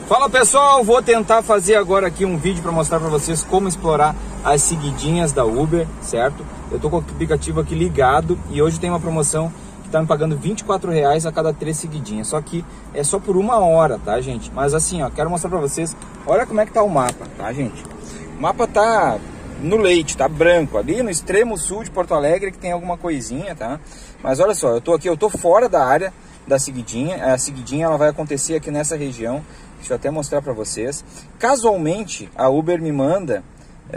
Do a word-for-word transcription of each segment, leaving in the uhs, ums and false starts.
Fala pessoal, vou tentar fazer agora aqui um vídeo para mostrar para vocês como explorar as seguidinhas da Uber, certo? Eu tô com o aplicativo aqui ligado e hoje tem uma promoção que tá me pagando vinte e quatro reais a cada três seguidinhas, só que é só por uma hora, tá gente? Mas assim, ó, quero mostrar para vocês, olha como é que tá o mapa, tá gente? O mapa tá no leite, tá branco, ali no extremo sul de Porto Alegre que tem alguma coisinha, tá? Mas olha só, eu tô aqui, eu tô fora da área da seguidinha, a seguidinha ela vai acontecer aqui nessa região. Deixa eu até mostrar para vocês. Casualmente, a Uber me manda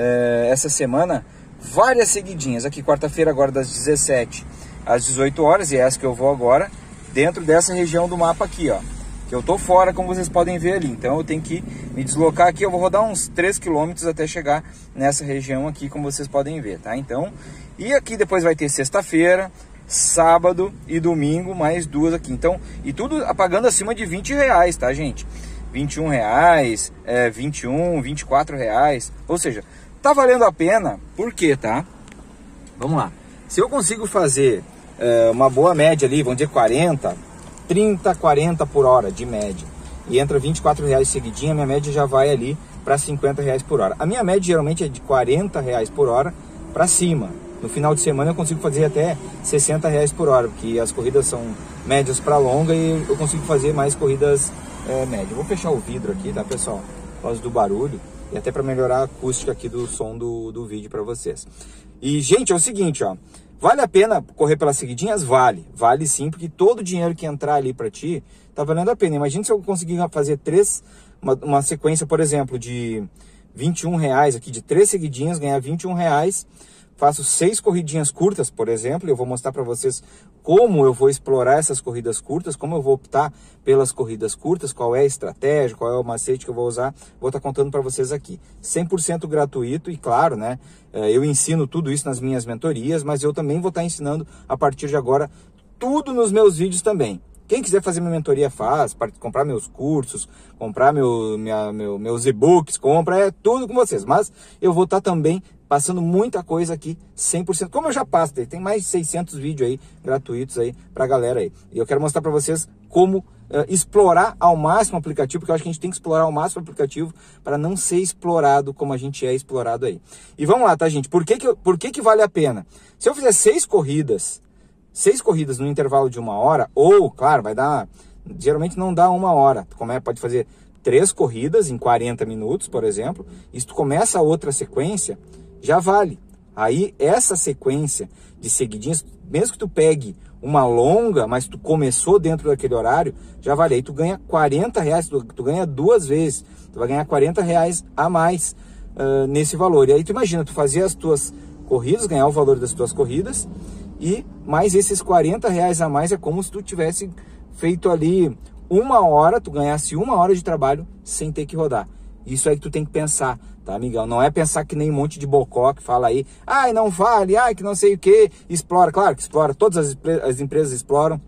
é, essa semana várias seguidinhas. Aqui, quarta-feira, agora das dezessete às dezoito horas, e é essa que eu vou agora, dentro dessa região do mapa aqui, ó. Que eu tô fora, como vocês podem ver ali. Então eu tenho que me deslocar aqui. Eu vou rodar uns três quilômetros até chegar nessa região aqui, como vocês podem ver, tá? Então, e aqui depois vai ter sexta-feira, sábado e domingo, mais duas aqui. Então, e tudo pagando acima de vinte reais, tá, gente? vinte e um reais, é, vinte e um, vinte e quatro reais, ou seja, tá valendo a pena, por quê, tá? Vamos lá, se eu consigo fazer é, uma boa média ali, vamos dizer quarenta, trinta, quarenta por hora de média, e entra vinte e quatro reais seguidinha, minha média já vai ali para cinquenta reais por hora. A minha média geralmente é de quarenta reais por hora para cima. No final de semana eu consigo fazer até sessenta reais por hora, porque as corridas são médias para longa e eu consigo fazer mais corridas É, médio. Vou fechar o vidro aqui, tá pessoal? Por causa do barulho e até para melhorar a acústica aqui do som do, do vídeo para vocês. E gente, é o seguinte, ó, vale a pena correr pelas seguidinhas? Vale, vale sim, porque todo o dinheiro que entrar ali para ti tá valendo a pena. Imagina se eu conseguir fazer três, uma, uma sequência, por exemplo, de vinte e um reais aqui, de três seguidinhas, ganhar vinte e um reais. Faço seis corridinhas curtas, por exemplo, eu vou mostrar para vocês como eu vou explorar essas corridas curtas, como eu vou optar pelas corridas curtas, qual é a estratégia, qual é o macete que eu vou usar, vou estar contando para vocês aqui. cem por cento gratuito e claro, né, eu ensino tudo isso nas minhas mentorias, mas eu também vou estar ensinando a partir de agora tudo nos meus vídeos também. Quem quiser fazer minha mentoria faz, para comprar meus cursos, comprar meu, minha, meu, meus e-books, compra, é tudo com vocês. Mas eu vou estar também passando muita coisa aqui, cem por cento, como eu já passo, tem mais de seiscentos vídeos aí, gratuitos aí, pra galera aí. E eu quero mostrar pra vocês como uh, explorar ao máximo o aplicativo, porque eu acho que a gente tem que explorar ao máximo o aplicativo para não ser explorado como a gente é explorado aí. E vamos lá, tá, gente? Por que que, por que que vale a pena? Se eu fizer seis corridas, seis corridas no intervalo de uma hora, ou, claro, vai dar, geralmente não dá uma hora, como é, pode fazer três corridas em quarenta minutos, por exemplo, e se tu começa a outra sequência, já vale. Aí essa sequência de seguidinhas, mesmo que tu pegue uma longa, mas tu começou dentro daquele horário, já vale. Aí tu ganha quarenta reais, tu, tu ganha duas vezes, tu vai ganhar quarenta reais a mais uh, nesse valor. E aí tu imagina, tu fazer as tuas corridas, ganhar o valor das tuas corridas, e mais esses quarenta reais a mais é como se tu tivesse feito ali uma hora, tu ganhasse uma hora de trabalho sem ter que rodar. Isso aí que tu tem que pensar, tá, amigão? Não é pensar que nem um monte de bocó que fala aí, ai, não vale, ai, que não sei o que, explora. Claro que explora, todas as, as empresas exploram.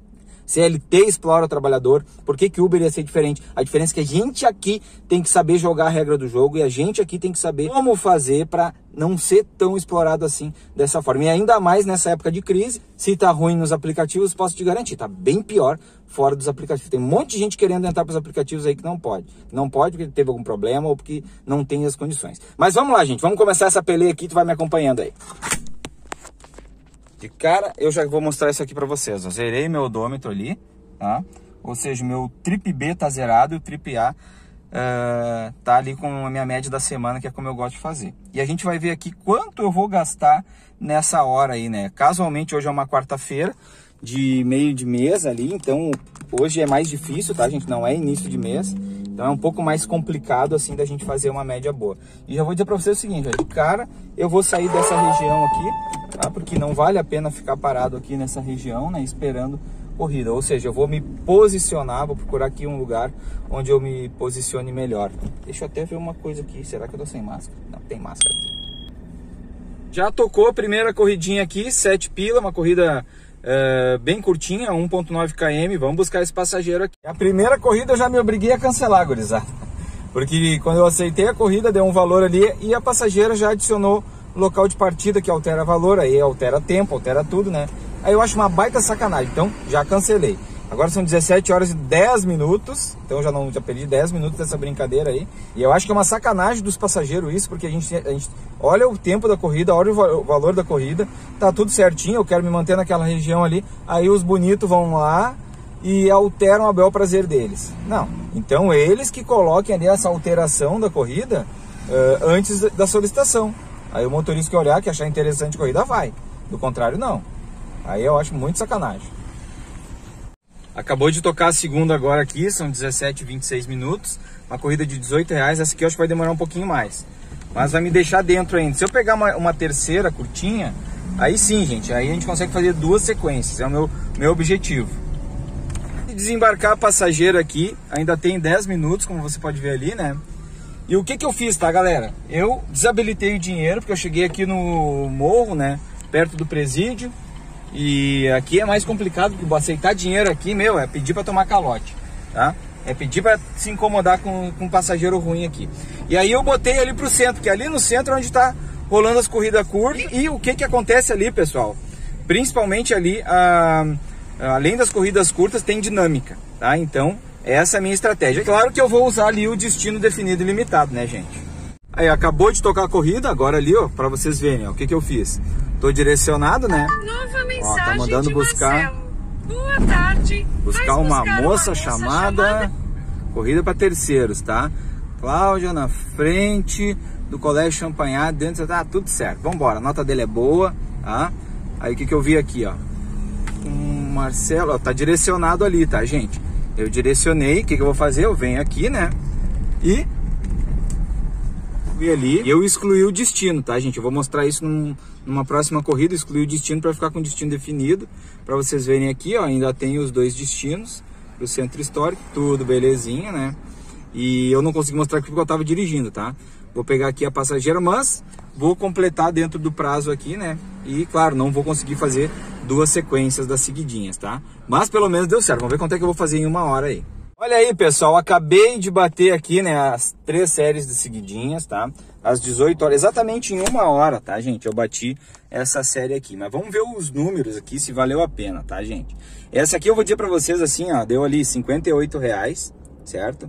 C L T explora o trabalhador. Por que que Uber ia ser diferente? A diferença é que a gente aqui tem que saber jogar a regra do jogo e a gente aqui tem que saber como fazer para não ser tão explorado assim dessa forma. E ainda mais nessa época de crise, se tá ruim nos aplicativos, posso te garantir, tá bem pior fora dos aplicativos. Tem um monte de gente querendo entrar para os aplicativos aí que não pode. Não pode porque teve algum problema ou porque não tem as condições. Mas vamos lá, gente. Vamos começar essa peleia aqui, tu vai me acompanhando aí. De cara, eu já vou mostrar isso aqui para vocês. Eu zerei meu odômetro ali, tá? Ou seja, meu trip B tá zerado e o trip A uh, tá ali com a minha média da semana, que é como eu gosto de fazer. E a gente vai ver aqui quanto eu vou gastar nessa hora aí, né? Casualmente, hoje é uma quarta-feira de meio de mês ali, então hoje é mais difícil, tá, gente? Não é início de mês, então é um pouco mais complicado, assim, da gente fazer uma média boa. E já vou dizer para vocês o seguinte, ó, de cara, eu vou sair dessa região aqui, tá? Porque não vale a pena ficar parado aqui nessa região, né, esperando corrida. Ou seja, eu vou me posicionar, vou procurar aqui um lugar onde eu me posicione melhor. Deixa eu até ver uma coisa aqui, será que eu tô sem máscara? Não, tem máscara. Já tocou a primeira corridinha aqui, sete pila, uma corrida é, bem curtinha, um ponto nove quilômetros. Vamos buscar esse passageiro aqui. A primeira corrida eu já me obriguei a cancelar, gurizada. Porque quando eu aceitei a corrida, deu um valor ali e a passageira já adicionou local de partida, que altera valor, aí altera tempo, altera tudo, né? Aí eu acho uma baita sacanagem, então já cancelei. Agora são dezessete horas e dez minutos, então eu já, não, já perdi dez minutos dessa brincadeira aí. E eu acho que é uma sacanagem dos passageiros isso, porque a gente, a gente olha o tempo da corrida, olha o valor da corrida, tá tudo certinho, eu quero me manter naquela região ali, aí os bonitos vão lá e alteram a bel prazer deles. Não, então eles que coloquem ali essa alteração da corrida uh, antes da solicitação. Aí o motorista que olhar, que achar interessante a corrida, vai. Do contrário, não. Aí eu acho muito sacanagem. Acabou de tocar a segunda agora aqui, são dezessete e vinte e seis minutos. Uma corrida de dezoito reais, essa aqui eu acho que vai demorar um pouquinho mais. Mas vai me deixar dentro ainda. Se eu pegar uma, uma terceira curtinha, aí sim, gente, aí a gente consegue fazer duas sequências. É o meu, meu objetivo. Desembarcar a passageira aqui, ainda tem dez minutos, como você pode ver ali, né? E o que que eu fiz, tá, galera? Eu desabilitei o dinheiro, porque eu cheguei aqui no morro, né? Perto do presídio. E aqui é mais complicado, porque aceitar dinheiro aqui, meu, é pedir para tomar calote, tá? É pedir para se incomodar com, com um passageiro ruim aqui. E aí eu botei ali pro centro, que é ali no centro onde tá rolando as corridas curtas. E, e o que que acontece ali, pessoal? Principalmente ali, a, a, além das corridas curtas, tem dinâmica, tá? Então, essa é a minha estratégia. Claro que eu vou usar ali o destino definido e limitado, né, gente? Aí, acabou de tocar a corrida, agora ali, ó, para vocês verem, ó, o que que eu fiz. Tô direcionado, né? Nova mensagem, ó, tá mandando de buscar. Marcelo. Boa tarde. Buscar uma, buscar moça, uma moça chamada, chamada corrida para terceiros, tá? Cláudia na frente do Colégio Champanhar, dentro, tá tudo certo. Vamos embora, a nota dele é boa, tá? Aí o que que eu vi aqui, ó? Um Marcelo, ó, tá direcionado ali, tá, gente? Eu direcionei, o que que eu vou fazer? Eu venho aqui, né? E ali, e eu excluí o destino, tá, gente? Eu vou mostrar isso num, numa próxima corrida, excluir o destino para ficar com o destino definido, para vocês verem aqui, ó, ainda tem os dois destinos pro centro histórico, tudo belezinha, né? E eu não consegui mostrar aqui porque eu tava dirigindo, tá? Vou pegar aqui a passageira, mas vou completar dentro do prazo aqui, né? E, claro, não vou conseguir fazer duas sequências das seguidinhas, tá? Mas pelo menos deu certo, vamos ver quanto é que eu vou fazer em uma hora aí. Olha aí, pessoal, acabei de bater aqui, né, as três séries de seguidinhas, tá? Às dezoito horas, exatamente em uma hora, tá, gente? Eu bati essa série aqui, mas vamos ver os números aqui, se valeu a pena, tá, gente? Essa aqui eu vou dizer pra vocês assim, ó, deu ali cinquenta e oito reais, certo?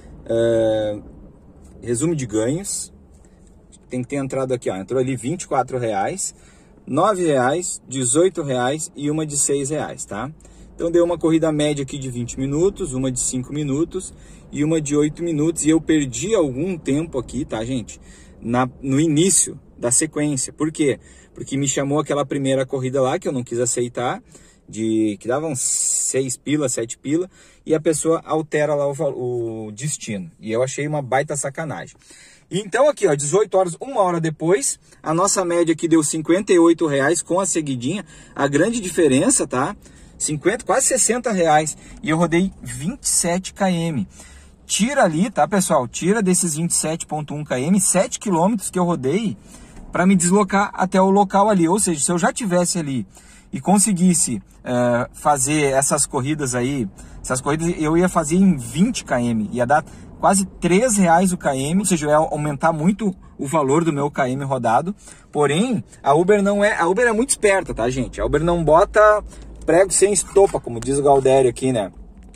Uh, resumo de ganhos, tem que ter entrado aqui, ó, entrou ali vinte e quatro reais, nove reais, dezoito reais e uma de seis reais, tá? Então deu uma corrida média aqui de vinte minutos, uma de cinco minutos e uma de oito minutos. E eu perdi algum tempo aqui, tá, gente? Na, no início da sequência. Por quê? Porque me chamou aquela primeira corrida lá que eu não quis aceitar, de que davam seis pila, sete pila, e a pessoa altera lá o, o destino. E eu achei uma baita sacanagem. Então aqui, ó, dezoito horas, uma hora depois, a nossa média aqui deu cinquenta e oito reais com a seguidinha. A grande diferença, tá? cinquenta, quase sessenta reais, e eu rodei vinte e sete quilômetros. Tira ali, tá, pessoal? Tira desses vinte e sete vírgula um quilômetros, sete quilômetros que eu rodei para me deslocar até o local ali. Ou seja, se eu já tivesse ali e conseguisse uh, fazer essas corridas aí, essas corridas eu ia fazer em vinte quilômetros, ia dar quase três reais o quilômetro, ou seja, eu ia aumentar muito o valor do meu quilômetro rodado. Porém, a Uber não é, a Uber é muito esperta, tá, gente? A Uber não bota prego sem estopa, como diz o Galdério aqui, né?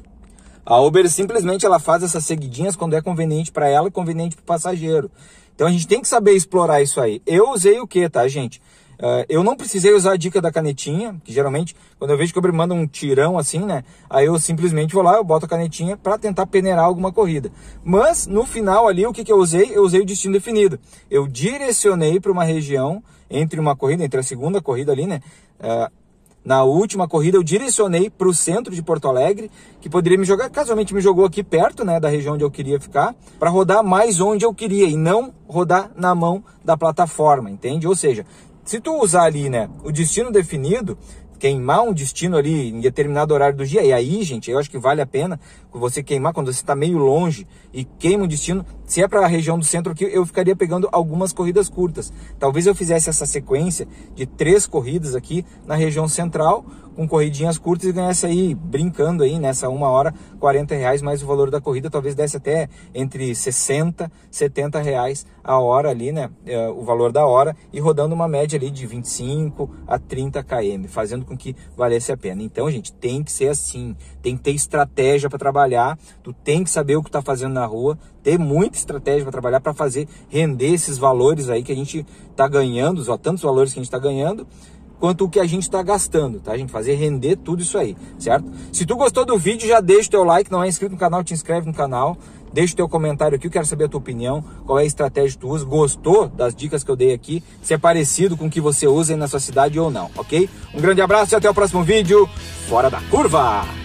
A Uber simplesmente ela faz essas seguidinhas quando é conveniente para ela e conveniente para o passageiro. Então a gente tem que saber explorar isso aí. Eu usei o que, tá, gente? Uh, eu não precisei usar a dica da canetinha, que geralmente quando eu vejo que o Uber manda um tirão assim, né? Aí eu simplesmente vou lá, eu boto a canetinha para tentar peneirar alguma corrida. Mas no final ali, o que, que eu usei? Eu usei o destino definido. Eu direcionei para uma região, entre uma corrida, entre a segunda corrida ali, né? Uh, Na última corrida eu direcionei para o centro de Porto Alegre, que poderia me jogar, casualmente me jogou aqui perto, né, da região onde eu queria ficar, para rodar mais onde eu queria e não rodar na mão da plataforma, entende? Ou seja, se tu usar ali, né, o destino definido, queimar um destino ali em determinado horário do dia, e aí, gente, eu acho que vale a pena você queimar quando você está meio longe e queima o destino, se é para a região do centro aqui, eu ficaria pegando algumas corridas curtas. Talvez eu fizesse essa sequência de três corridas aqui na região central, com corridinhas curtas e ganhasse aí, brincando aí, nessa uma hora, quarenta reais mais o valor da corrida, talvez desse até entre sessenta, setenta reais a hora ali, né, o valor da hora, e rodando uma média ali de vinte e cinco a trinta quilômetros, fazendo com que valesse a pena. Então, gente, tem que ser assim, tem que ter estratégia para trabalhar, tu tem que saber o que tá fazendo na rua, ter muita estratégia para trabalhar, para fazer render esses valores aí que a gente tá ganhando, ó, tantos valores que a gente tá ganhando, quanto o que a gente está gastando, tá, gente? Fazer render tudo isso aí, certo? Se tu gostou do vídeo, já deixa o teu like, não é inscrito no canal, te inscreve no canal, deixa o teu comentário aqui, eu quero saber a tua opinião, qual é a estratégia que tu usa, gostou das dicas que eu dei aqui, se é parecido com o que você usa aí na sua cidade ou não, ok? Um grande abraço e até o próximo vídeo, Fora da Curva!